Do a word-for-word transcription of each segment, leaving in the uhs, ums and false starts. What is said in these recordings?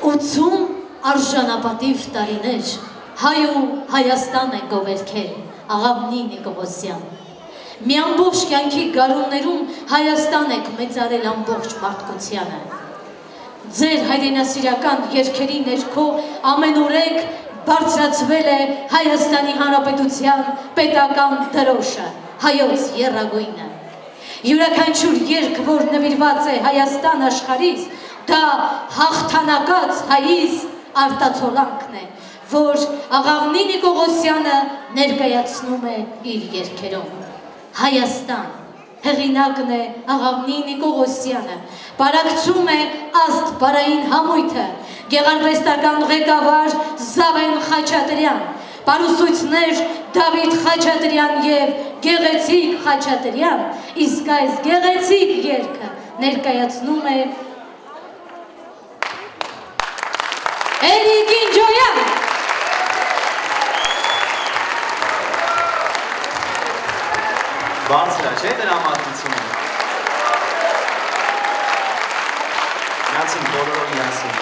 ութսուն արժանապատիվ տարիներ հայ ու Հայաստան են գովերքել Աղավնի Նիկողոսյան։ Մի ամբողջ կյանքի գարուններում Հայաստան եք մեծարել ամբողջ մարդկությանը։ Ձեր հայրենասիրական երգերի ներքո ամենուրեք բարձրացվել է Հայաստանի Հանրապետության պետական դրոշը, հայոց եռագույնը։ Յուրաքանչյուր երգ, որ նվիրված է Հայաստան աշխարհից, դա հաղթանակած հայից արտացոլանքն է, որ Աղավնի Նիկողոսյանը ներկայացնում է իր երգերում։ Հայաստան, հեղինակն է Աղավնի Նիկողոսյանը, բարակցում է աստբարային համույթը, գեղարվեստական ղեկավար Զավեն Խաչատրյան, պարուսույցներ Դավիթ Խաչատրյան և Գեղեցիկ Խաչատրյան, իսկ այս գեղեցիկ երգը ներկայացնում է Էրիկ Ինջոյան։ Բարձր է, չէ՞ դրամատությունը։ Միացին բոլորով միասին։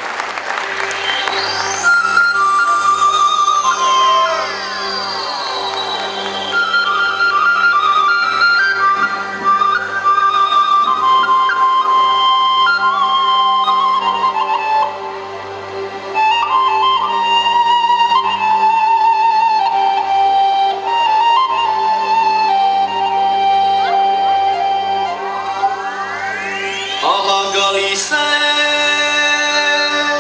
Ահա գալիս է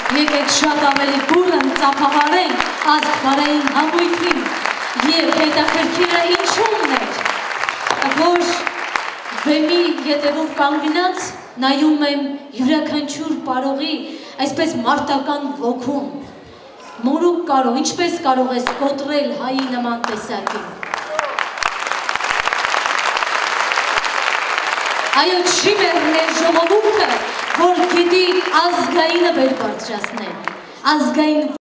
եկեք շատ ավելի բուրըն ծափահարենք աստղարային համույթին և հետաքրքիրը ինչումն էր, որ բեմի ետևում կանգնած նայում եմ յուրաքանչյուր պարողի այսպես մարտական ոգուն, մորուք կարող, ինչպես կարող ես կոտրել հայի նման տեսակին։ Այո, չի մեր մեր ժողովուրդը, որ գիտի ազգայինը վեր բարձրացնել, ազգային